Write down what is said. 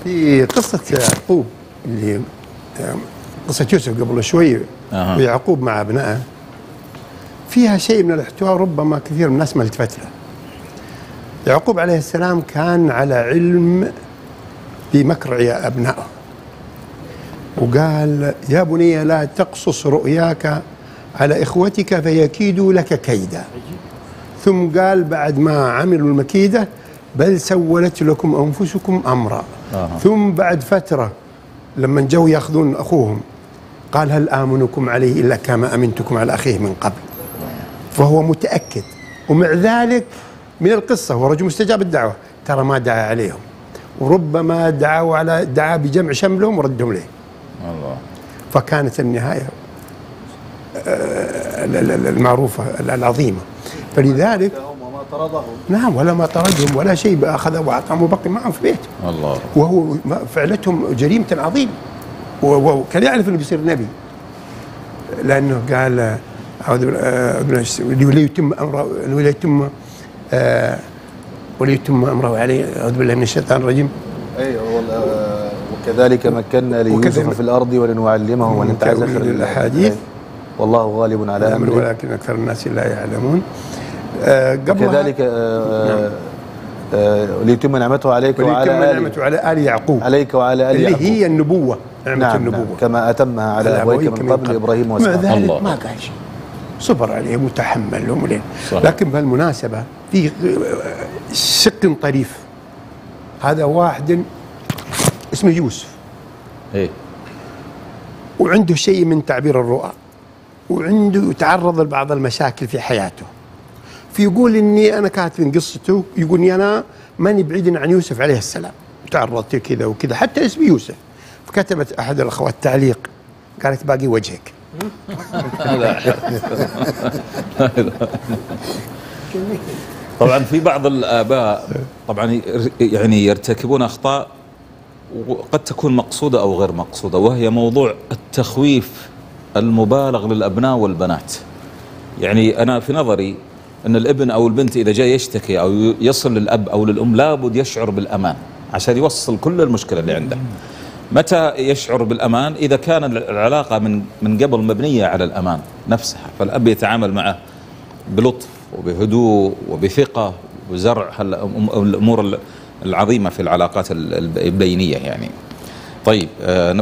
في قصة يعقوب اللي قصة يوسف قبل شوي ويعقوب مع أبنائه فيها شيء من الاحتواء ربما كثير من الناس ما التفت له. يعقوب عليه السلام كان على علم بمكر أبنائه، وقال يا بني لا تقصص رؤياك على إخوتك فيكيدوا لك كيدا. ثم قال بعد ما عملوا المكيدة بل سولت لكم أنفسكم أمرا. ثم بعد فترة لما جو يأخذون أخوهم قال هل آمنكم عليه إلا كما أمنتكم على أخيه من قبل. فهو متأكد، ومع ذلك من القصة هو رجل مستجاب الدعوة ترى ما دعا عليهم، وربما دعا بجمع شملهم وردهم له. الله. فكانت النهاية المعروفة العظيمة. فلذلك وما طردهم، نعم، ولا ما طردهم ولا شيء، أخذ وأطعم وبقي معهم في بيته. الله. وهو فعلتهم جريمة عظيمة، وكان يعرف أنه بيصير نبي، لأنه قال وليتم أمره وليتم أمره عليه. أعوذ بالله من الشيطان الرجيم. وكذلك مكنا ليوسف في الأرض ولنعلمه من تأويل الأحاديث والله غالب على أمره ولكن أكثر الناس لا يعلمون. وكذلك ليتم نعمته عليك وعلى آل يعقوب، عليك وعلى آل يعقوب، اللي هي النبوة، نعمة النبوة. نعم، كما أتمها على أبويك من قبل إبراهيم وإسحاق. مع ذلك ما قال شيء، صبر عليهم وتحملهم. لكن بهالمناسبة في شق طريف. هذا واحد اسمه يوسف، وعنده شيء من تعبير الرؤى، وعنده تعرض لبعض المشاكل في حياته. فيقول إني أنا كاتب قصته، يقول إني أنا ماني بعيد عن يوسف عليه السلام، تعرضت كذا وكذا، حتى اسمي يوسف. فكتبت أحد الأخوات تعليق قالت باقي وجهك. طبعا في بعض الآباء طبعا يعني يرتكبون أخطاء وقد تكون مقصودة أو غير مقصودة، وهي موضوع التخويف المبالغ للأبناء والبنات. يعني أنا في نظري أن الابن أو البنت إذا جاء يشتكي أو يصل للأب أو للأم لابد يشعر بالأمان عشان يوصل كل المشكلة اللي عنده. متى يشعر بالأمان؟ إذا كان العلاقة من قبل مبنية على الأمان نفسها، فالأب يتعامل معه بلطف وبهدوء وبثقة وزرع الأمور العظيمة في العلاقات البينية يعني. طيب